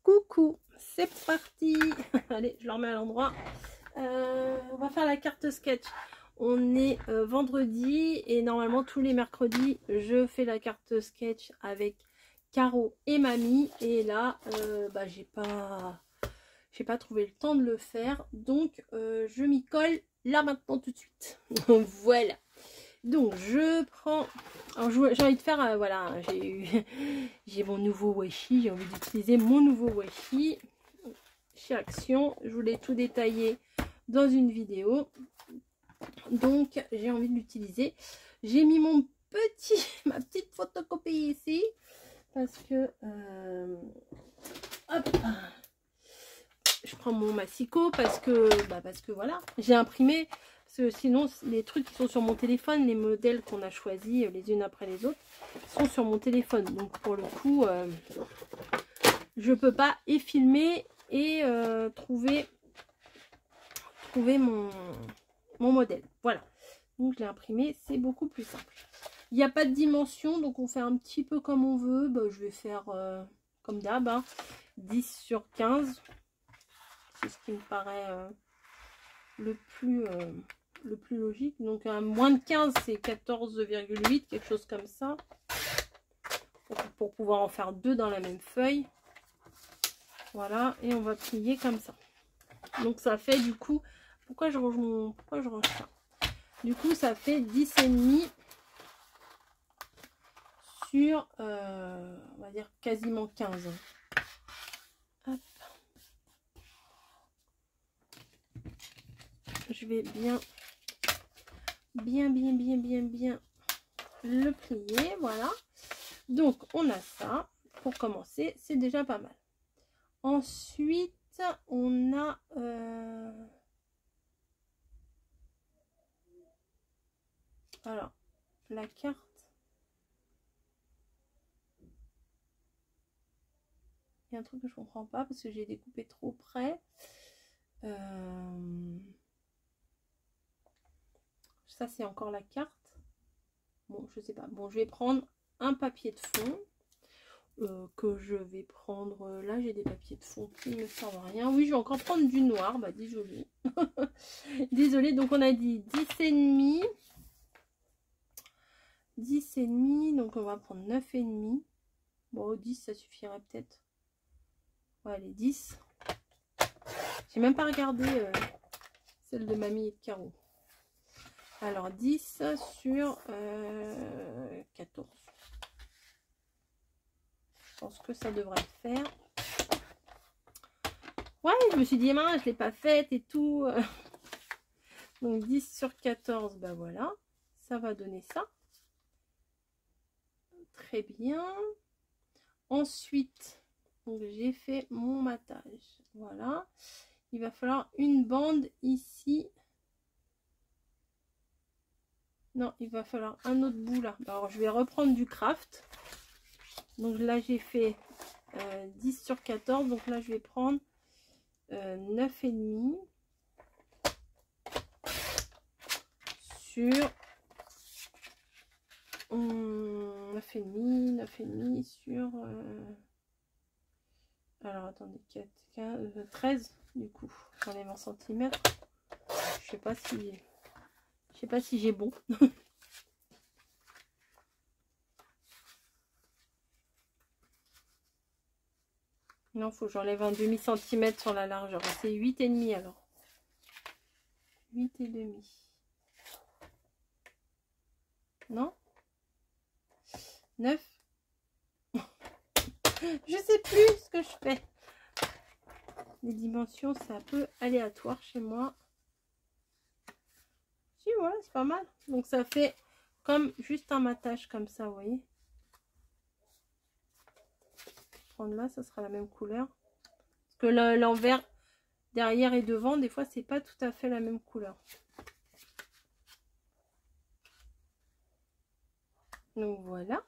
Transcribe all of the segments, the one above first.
coucou, c'est parti. Allez, je le remets à l'endroit. On va faire la carte sketch. On est vendredi et normalement tous les mercredis je fais la carte sketch avec Caro et Mamie. Et là j'ai pas trouvé le temps de le faire, donc je m'y colle là maintenant tout de suite. Voilà. Donc je prends, alors j'ai envie de faire, voilà, j'ai mon nouveau washi, j'ai envie d'utiliser mon nouveau washi chez Action. Je voulais tout détailler dans une vidéo, donc j'ai envie de l'utiliser. J'ai mis ma petite photocopie ici, parce que, hop, je prends mon massicot parce que voilà, j'ai imprimé. Parce que sinon, les trucs qui sont sur mon téléphone, les modèles qu'on a choisis les unes après les autres, sont sur mon téléphone. Donc pour le coup, je peux pas et filmer et trouver mon modèle. Voilà. Donc je l'ai imprimé, c'est beaucoup plus simple. Il n'y a pas de dimension, donc on fait un petit peu comme on veut. Je vais faire comme d'hab, 10 sur 15. C'est ce qui me paraît le plus logique. Donc moins de 15, c'est 14,8, quelque chose comme ça, pour pouvoir en faire deux dans la même feuille. Voilà, et on va plier comme ça. Donc ça fait du coup, pourquoi je range ça, du coup ça fait 10,5 sur on va dire quasiment 15. Hop. Je vais bien le plier. Voilà, donc on a ça pour commencer, c'est déjà pas mal. Ensuite on a alors la carte, il y a un truc que je comprends pas parce que j'ai découpé trop près. Ça c'est encore la carte. Bon, je sais pas. Bon, je vais prendre un papier de fond que je vais prendre. Là, j'ai des papiers de fond qui ne servent à rien. Oui, je vais encore prendre du noir. Bah, désolé. Désolée. Donc, on a dit 10,5. 10,5. Donc, on va prendre 9,5. Bon, 10, ça suffirait peut-être. Ouais, allez, 10. J'ai même pas regardé celle de Mamie et de Caro. Alors, 10 sur 14. Je pense que ça devrait le faire. Ouais, je me suis dit, mince, je l'ai pas faite et tout. Donc 10 sur 14, ben voilà, ça va donner ça. Très bien. Ensuite, j'ai fait mon matage. Voilà. Il va falloir une bande ici. Non, il va falloir un autre bout là. Alors, je vais reprendre du craft. Donc là, j'ai fait 10 sur 14. Donc là, je vais prendre 9,5 sur 9,5 sur alors attendez, 4, 15, 13 du coup, j'enlève en centimètres. Je sais pas si j'ai bon. Non, faut que j'enlève un demi centimètre sur la largeur. C'est 8,5 alors. 8,5. Non, 9. Je sais plus ce que je fais. Les dimensions, c'est un peu aléatoire chez moi. Si, voilà, c'est pas mal. Donc ça fait comme juste un matage comme ça, vous voyez. Prendre là, ça sera la même couleur. Parce que l'envers derrière et devant, des fois, c'est pas tout à fait la même couleur. Donc voilà.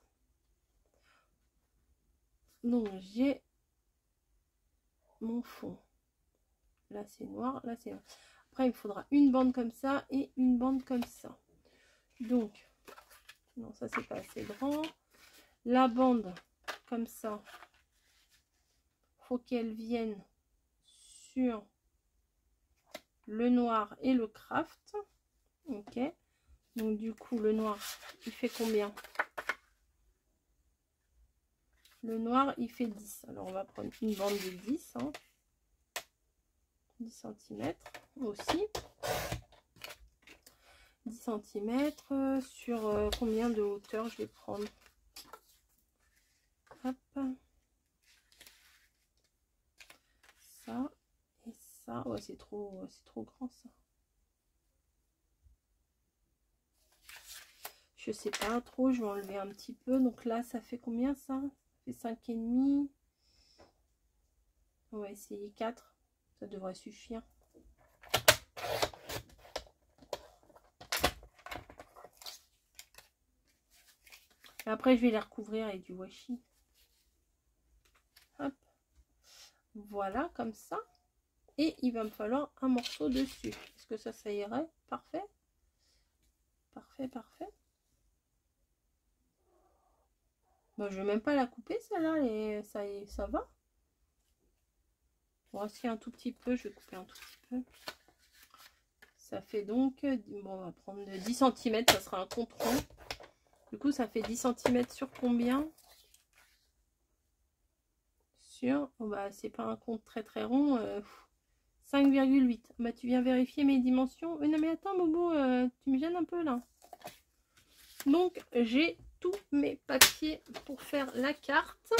Donc j'ai mon fond. Là c'est noir, là c'est noir. Après il me faudra une bande comme ça et une bande comme ça. Donc, non ça c'est pas assez grand. La bande comme ça, faut qu'elle vienne sur le noir et le craft. Ok, donc du coup le noir il fait combien? Le noir il fait 10. Alors on va prendre une bande de 10, hein. 10 cm aussi. 10 cm sur combien de hauteur je vais prendre? Hop. Ça et ça. Ouais, c'est trop grand ça. Je sais pas trop, je vais enlever un petit peu. Donc là, ça fait combien ça? Ça fait 5,5. On va essayer 4. Ça devrait suffire. Après, je vais les recouvrir avec du washi. Hop. Voilà, comme ça. Et il va me falloir un morceau dessus. Est-ce que ça irait? Parfait. Parfait, parfait. Bon, je vais même pas la couper, celle-là. Et ça va. Bon, si un tout petit peu, je vais couper un tout petit peu. Ça fait donc... Bon, on va prendre 10 cm. Ça sera un compte rond. Du coup, ça fait 10 cm sur combien? Sur, oh bah, c'est pas un compte très très rond, 5,8. Bah, tu viens vérifier mes dimensions. Non mais attends, Bobo, tu me gênes un peu là. Donc, j'ai tous mes papiers pour faire la carte.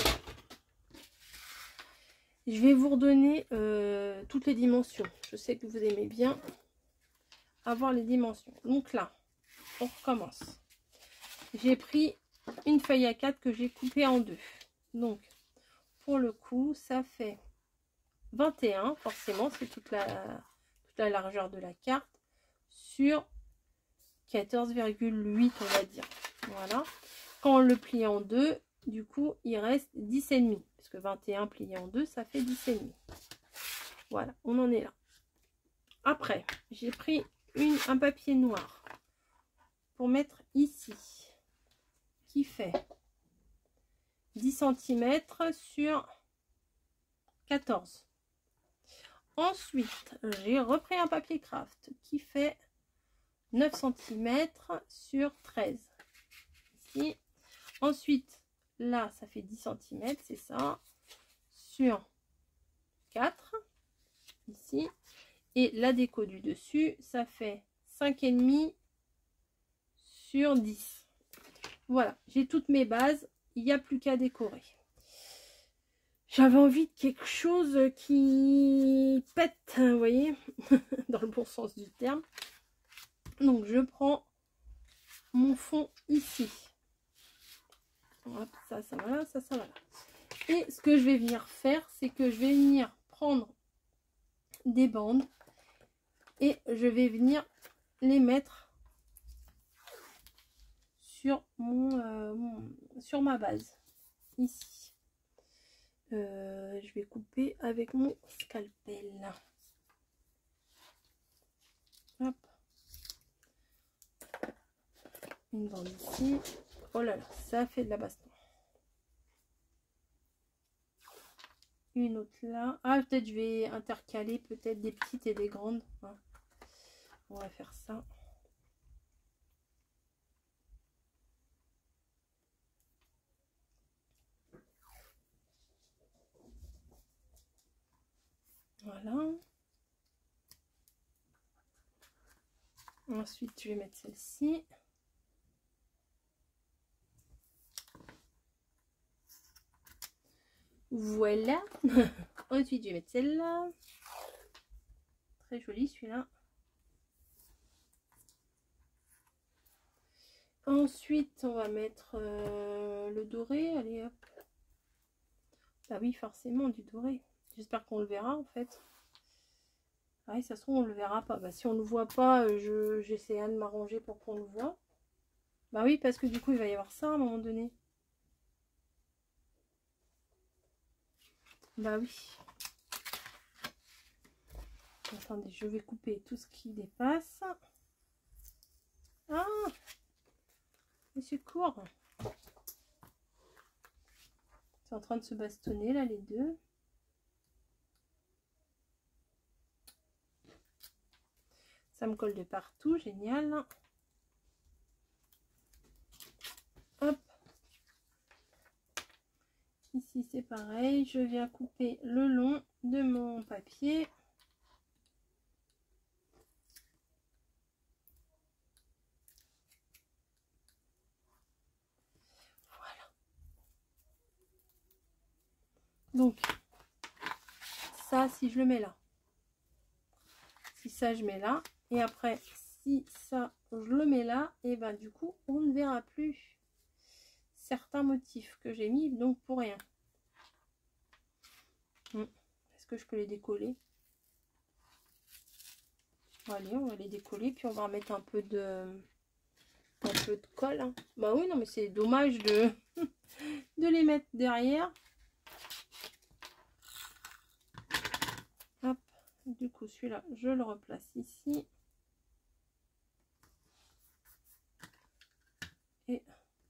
Je vais vous redonner toutes les dimensions. Je sais que vous aimez bien avoir les dimensions. Donc là, on recommence. J'ai pris une feuille A4 que j'ai coupée en deux. Donc, pour le coup, ça fait 21, forcément, c'est toute la largeur de la carte, sur 14,8, on va dire. Voilà. Quand on le plie en deux, du coup, il reste 10,5. Parce que 21 plié en deux, ça fait 10,5. Voilà, on en est là. Après, j'ai pris un papier noir pour mettre ici, qui fait 10 cm sur 14. Ensuite, j'ai repris un papier craft qui fait 9 cm sur 13. Ici. Ensuite, là, ça fait 10 cm, c'est ça, sur 4. Ici. Et la déco du dessus, ça fait 5,5 sur 10. Voilà, j'ai toutes mes bases. Il n'y a plus qu'à décorer. J'avais envie de quelque chose qui pète, vous voyez, dans le bon sens du terme. Donc, je prends mon fond ici. Hop, ça va là, ça va là. Et ce que je vais venir faire, c'est que je vais venir prendre des bandes et je vais venir les mettre sur sur ma base, ici. Je vais couper avec mon scalpel. Hop. Une bande ici. Oh là là, ça fait de la baston. Une autre là. Ah, peut-être je vais intercaler peut-être des petites et des grandes. Hein. On va faire ça. Voilà. Ensuite, je vais mettre celle-ci. Voilà. Ensuite, je vais mettre celle-là. Très joli celui-là. Ensuite, on va mettre le doré. Allez, hop. Bah oui, forcément, du doré. J'espère qu'on le verra, en fait. Ah oui, ça se trouve, on le verra pas. Bah, si on le voit pas, j'essaie de m'arranger pour qu'on le voit. Bah oui, parce que du coup, il va y avoir ça à un moment donné. Bah oui. Attendez, je vais couper tout ce qui dépasse. Ah! Mais c'est court. C'est en train de se bastonner, là, les deux. Ça me colle de partout, génial. Hop. Ici c'est pareil, je viens couper le long de mon papier. Voilà. Donc ça, si je le mets là, si ça je mets là, et après si ça je le mets là, et ben du coup on ne verra plus certains motifs que j'ai mis donc pour rien. Est-ce que je peux les décoller? Allez, on va les décoller, puis on va remettre un peu de colle. Hein. Bah oui, non, mais c'est dommage de, de les mettre derrière. Hop, du coup, celui-là, je le replace ici. Et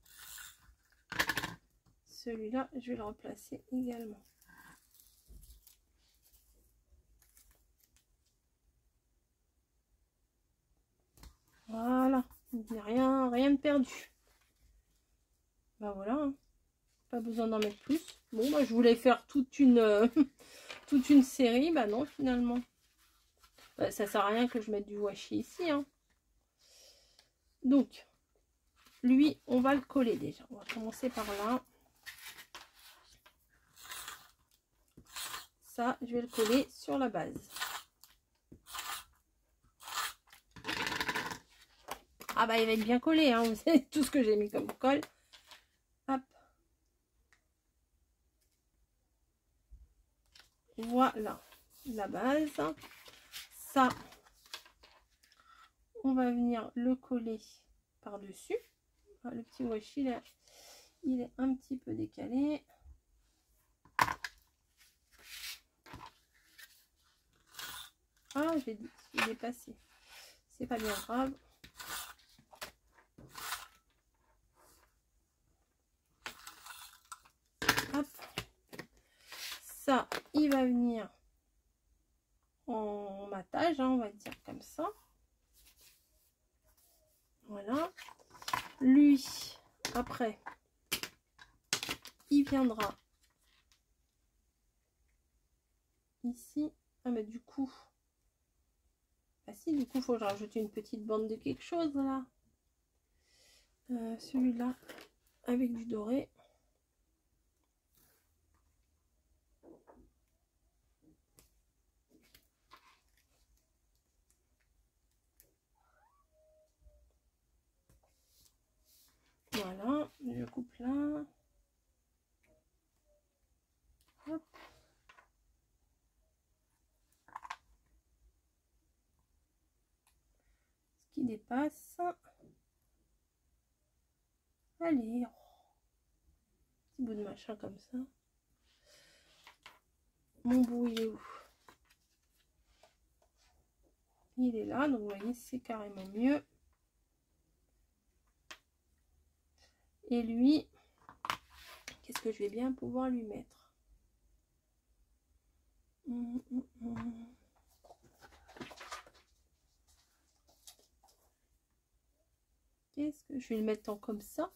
celui-là, je vais le replacer également. Voilà, rien de perdu. Bah voilà, hein. Pas besoin d'en mettre plus. Bon, bah, je voulais faire toute une, toute une série. Bah non, finalement. Bah, ça sert à rien que je mette du washi ici. Hein. Donc, lui, on va le coller déjà. On va commencer par là. Ça, je vais le coller sur la base. Ah bah, il va être bien collé. Hein. Vous savez tout ce que j'ai mis comme colle. Hop. Voilà la base. Ça, on va venir le coller par-dessus. Ah, le petit washi, là, il est un petit peu décalé. Ah, j'ai dépassé. C'est pas bien grave. Hop. Ça, il va venir en matage, hein, on va dire comme ça. Voilà. Lui, après, il viendra ici. Ah, mais du coup... Ah si, du coup, il faut que je rajoute une petite bande de quelque chose, là. Celui-là, avec du doré. Voilà, je coupe là. Hop. Ce qui dépasse. Allez. Petit bout de machin comme ça. Mon bout, il est où? Il est là, donc vous voyez, c'est carrément mieux. Et lui, qu'est-ce que je vais bien pouvoir lui mettre? Qu'est-ce que je vais le mettre en comme ça?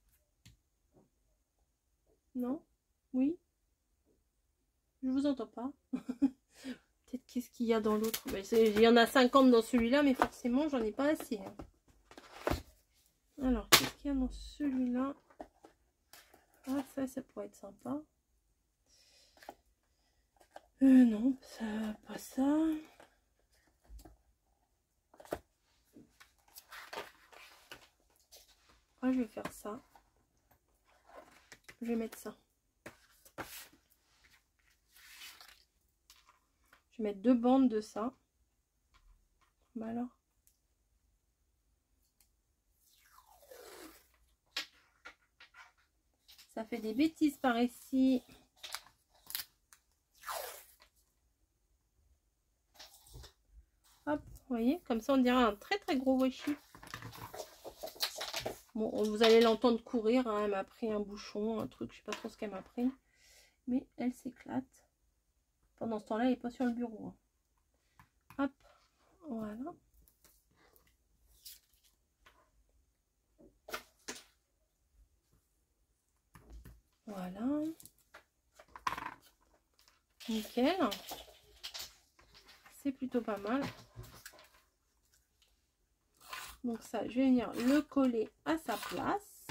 Non? Oui? Je vous entends pas. Peut-être qu'est-ce qu'il y a dans l'autre? Il y en a 50 dans celui-là, mais forcément, j'en ai pas assez. Hein. Alors, qu'est-ce qu'il y a dans celui-là? Ah, ça pourrait être sympa. Non, ça, pas ça. Ah, je vais faire ça. Je vais mettre ça. Je vais mettre 2 bandes de ça. Bah alors. Ça fait des bêtises par ici. Hop, vous voyez, comme ça on dirait un très très gros washi. Bon, vous allez l'entendre courir, hein. Elle m'a pris un bouchon, un truc, je sais pas trop ce qu'elle m'a pris. Mais elle s'éclate. Pendant ce temps-là, elle n'est pas sur le bureau. Hein. Hop, voilà. Voilà. Nickel. C'est plutôt pas mal. Donc ça, je vais venir le coller à sa place.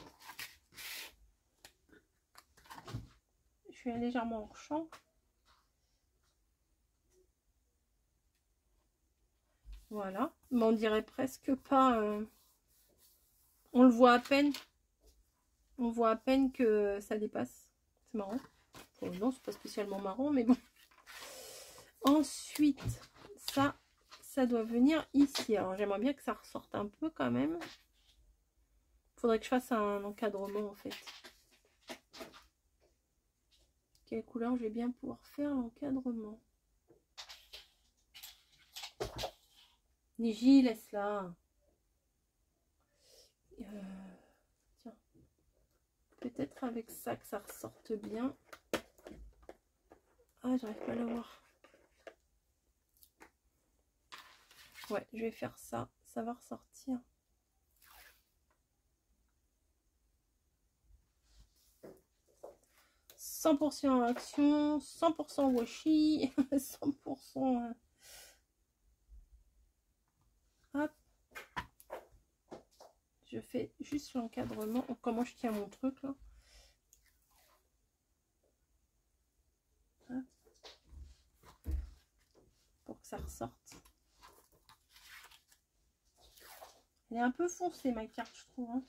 Je suis légèrement en champ. Voilà. Mais on dirait presque pas... on le voit à peine. On voit à peine que ça dépasse. C'est marrant. Oh non, c'est pas spécialement marrant, mais bon. Ensuite, ça doit venir ici. Alors, j'aimerais bien que ça ressorte un peu quand même. Il faudrait que je fasse un encadrement, en fait. Quelle couleur je vais bien pouvoir faire l'encadrement? Niji, laisse-la. Tiens. Peut-être avec ça que ça ressorte bien. Ah, j'arrive pas à la voir. Ouais, je vais faire ça. Ça va ressortir. « 100% action, 100% washi, 100%... Hop. Je fais juste l'encadrement. Oh, comment je tiens mon truc là? Hop. Pour que ça ressorte. Elle est un peu foncée ma carte, je trouve. Hein.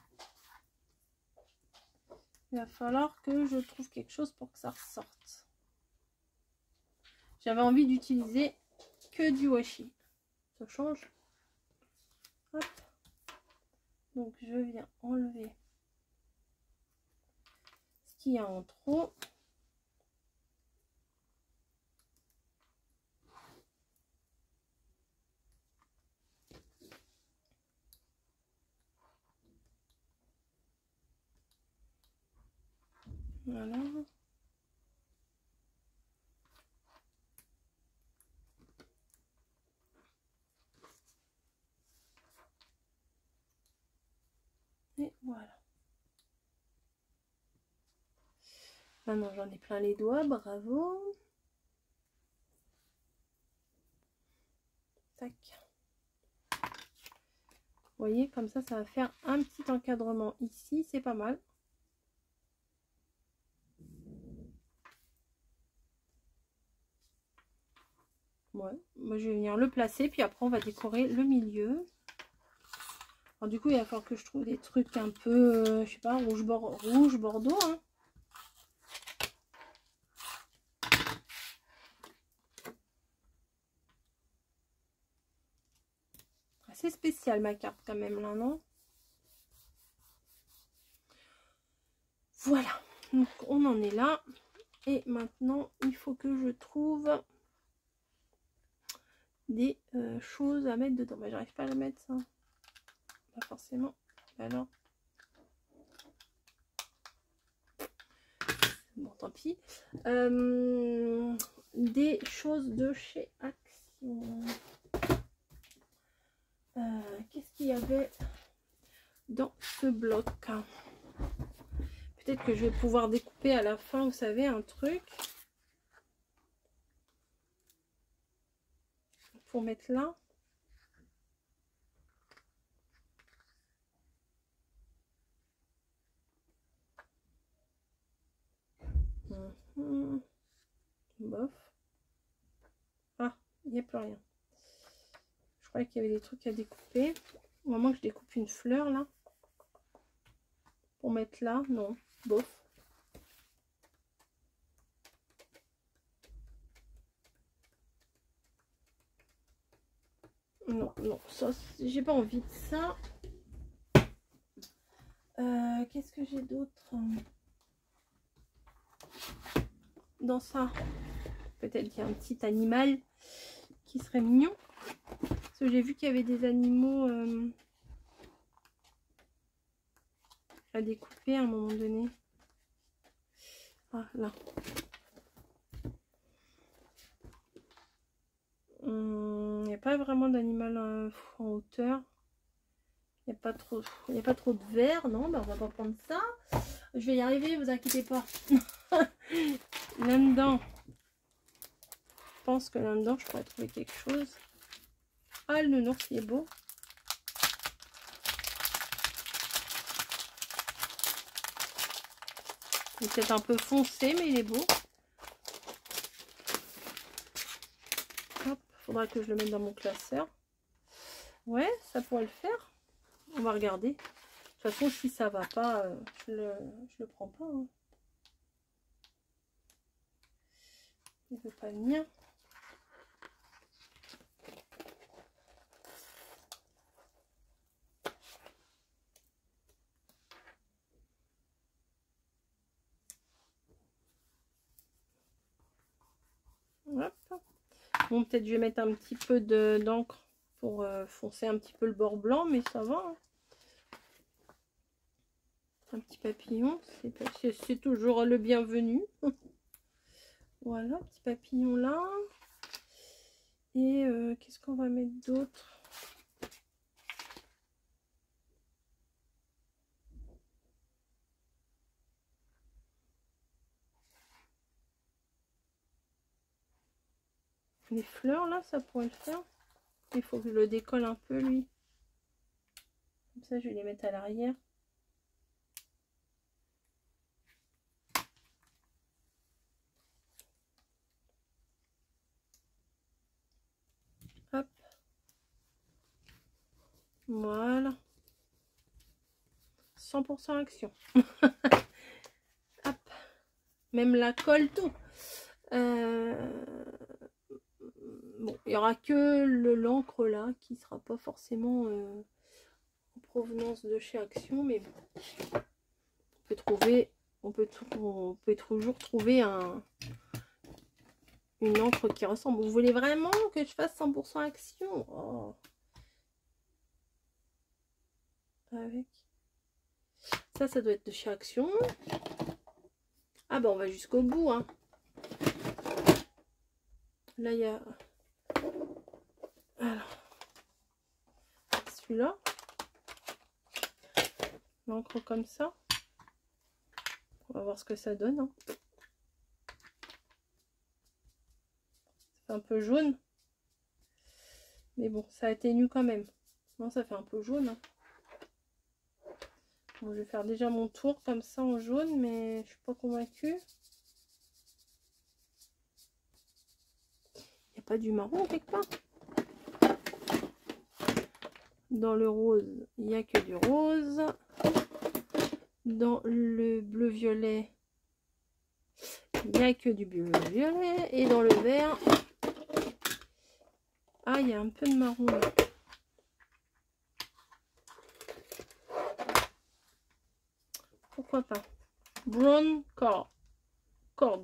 Il va falloir que je trouve quelque chose pour que ça ressorte. J'avais envie d'utiliser que du washi. Ça change. Hop. Donc je viens enlever ce qu'il y a en trop. Voilà. Et voilà. Maintenant j'en ai plein les doigts, bravo. Tac. Vous voyez, comme ça va faire un petit encadrement ici, c'est pas mal. Ouais, moi je vais venir le placer, puis après on va décorer le milieu. Alors du coup, il va falloir que je trouve des trucs un peu, je sais pas, rouge bordeaux. Hein. C'est spécial ma carte quand même là, non? Voilà, donc on en est là. Et maintenant, il faut que je trouve des choses à mettre dedans. Bah, j'arrive pas à la mettre ça. Pas forcément. Alors. Bon, tant pis. Des choses de chez Action. Qu'est-ce qu'il y avait dans ce bloc? Peut-être que je vais pouvoir découper à la fin, vous savez, un truc. Pour mettre là. Bof. Ah, il n'y a plus rien. Je croyais qu'il y avait des trucs à découper. Au moment que je découpe une fleur là. Pour mettre là, non. Bof. Non, non, ça, j'ai pas envie de ça. Qu'est-ce que j'ai d'autre dans ça? Peut-être qu'il y a un petit animal qui serait mignon. Parce que j'ai vu qu'il y avait des animaux à découper à un moment donné. Ah, là. Il n'y a pas vraiment d'animal en hauteur. Il n'y a pas trop de verre, non, ben on va pas prendre ça. Je vais y arriver, vous inquiétez pas. Là-dedans, je pense que là-dedans, je pourrais trouver quelque chose. Ah, le nounours, il est beau. Il est peut-être un peu foncé, mais il est beau. Hop, faudra que je le mette dans mon classeur. Ouais, ça pourrait le faire. On va regarder. De toute façon, si ça va pas, je le prends pas. Hein. Il veut pas venir. Hop. Bon, peut-être je vais mettre un petit peu d'encre pour foncer un petit peu le bord blanc, mais ça va. Hein. Un petit papillon, c'est toujours le bienvenu. Voilà, petit papillon là. Et qu'est-ce qu'on va mettre d'autre? Les fleurs là, ça pourrait le faire. Il faut que je le décolle un peu lui. Comme ça, je vais les mettre à l'arrière. Hop. Voilà. 100% action. Hop. Même la colle, tout. Bon, il n'y aura que l'encre là qui sera pas forcément en provenance de chez Action, mais bon. On peut toujours trouver une encre qui ressemble. Vous voulez vraiment que je fasse 100% Action? Oh. Avec ça doit être de chez Action. Ah bah on va jusqu'au bout, hein. Là il y a alors celui-là, l'encre comme ça. On va voir ce que ça donne, hein. C'est un peu jaune, mais bon, ça atténue quand même. Non, ça fait un peu jaune, hein. Bon, je vais faire déjà mon tour comme ça en jaune, mais je suis pas convaincue. Il n'y a pas du marron quelque part? Dans le rose, il n'y a que du rose. Dans le bleu-violet, il n'y a que du bleu-violet. Et dans le vert, ah, il y a un peu de marron là. Pourquoi pas? Brown cords.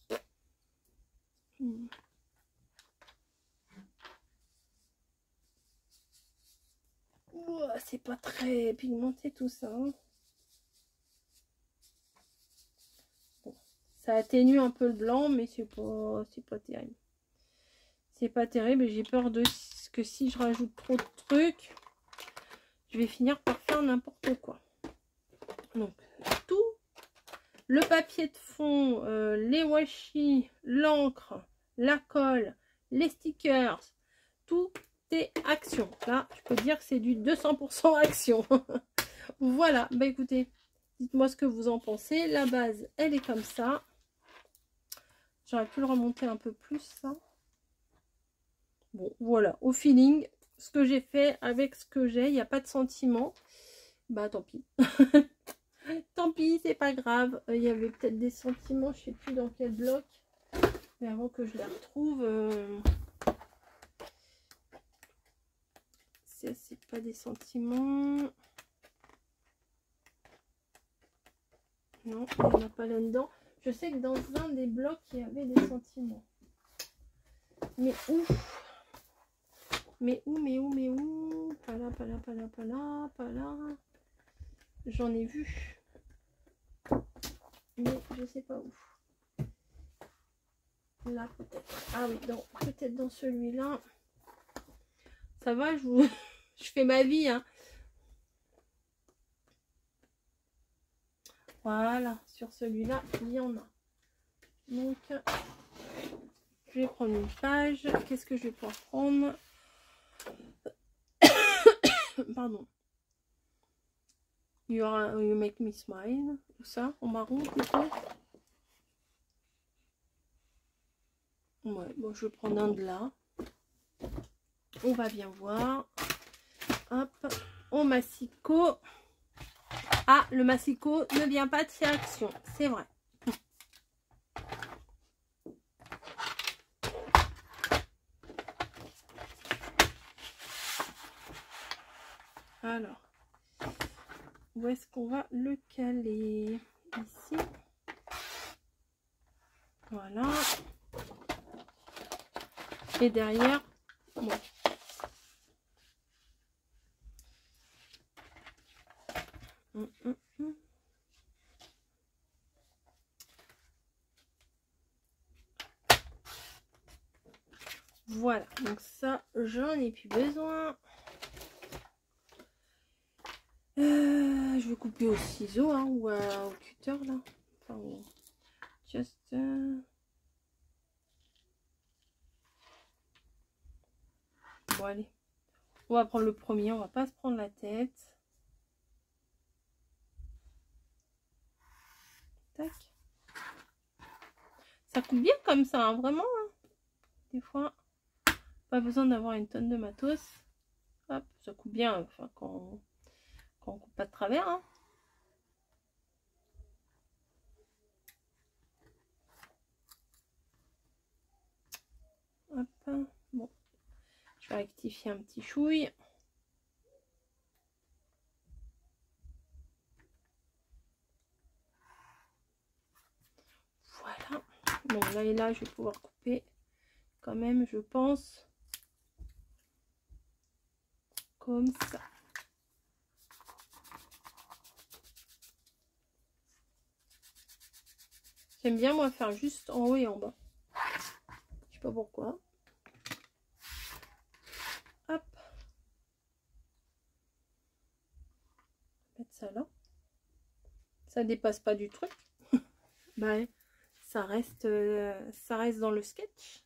C'est pas très pigmenté tout ça. Hein. Bon, ça atténue un peu le blanc, mais c'est pas terrible. C'est pas terrible et j'ai peur de que si je rajoute trop de trucs, je vais finir par faire n'importe quoi. Donc tout le papier de fond, les washi, l'encre, la colle, les stickers, tout est Action. Là, je peux dire que c'est du 200% Action. Voilà, bah écoutez, dites-moi ce que vous en pensez. La base, elle est comme ça. J'aurais pu le remonter un peu plus, ça. Bon, voilà, au feeling, ce que j'ai fait avec ce que j'ai, il n'y a pas de sentiment. Bah tant pis. Tant pis, c'est pas grave. Il y avait peut-être des sentiments, je sais plus dans quel bloc. Mais avant que je les retrouve, c'est pas des sentiments. Non, il n'y en a pas là-dedans. Je sais que dans un des blocs, il y avait des sentiments. Mais où? Mais où? Pas là, pas là, pas là, pas là, pas là. J'en ai vu. Mais je sais pas où. Là, peut-être. Ah oui, peut-être dans celui-là. Ça va, je fais ma vie, hein. Voilà, sur celui-là, il y en a. Donc, je vais prendre une page. Qu'est-ce que je vais pouvoir prendre? Pardon. You make me smile. Ou ça, en marron plutôt. Ouais, bon, je vais prendre un de là. On va bien voir. Hop, au massicot. Ah, le massicot ne vient pas de chez Action, c'est vrai. Alors, où est-ce qu'on va le caler? Ici. Voilà. Et derrière, bon. Voilà, donc ça, j'en ai plus besoin. Je vais couper au ciseau hein, ou au cutter là. Enfin, just. Bon, allez. On va prendre le premier, on va pas se prendre la tête. Tac. Ça coupe bien comme ça, hein, vraiment. Hein. Des fois, pas besoin d'avoir une tonne de matos. Hop, ça coupe bien enfin, quand on coupe pas de travers. Hein. Hop, bon. Je vais rectifier un petit chouille. Voilà. Bon, là et là, je vais pouvoir couper quand même, je pense. Comme ça. J'aime bien moi faire juste en haut et en bas. Je sais pas pourquoi. Hop. Mettre ça là. Ça dépasse pas du truc. Bah, ça reste dans le sketch.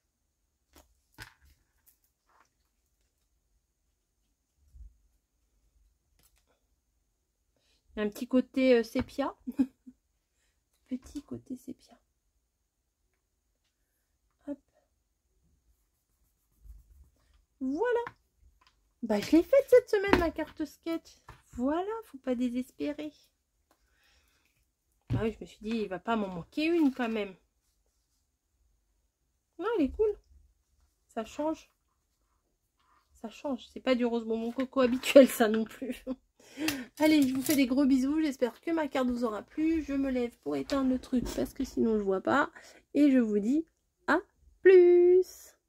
Il y a un petit côté sépia. Petit côté sépia. Hop. Voilà. Bah, je l'ai faite cette semaine, ma carte sketch. Voilà, faut pas désespérer. Bah oui, je me suis dit, il va pas m'en manquer une quand même. Non, elle est cool. Ça change. Ça change. C'est pas du rose bonbon coco habituel, ça non plus. Allez, je vous fais des gros bisous. J'espère que ma carte vous aura plu. Je me lève pour éteindre le truc parce que sinon je vois pas. Et je vous dis à plus.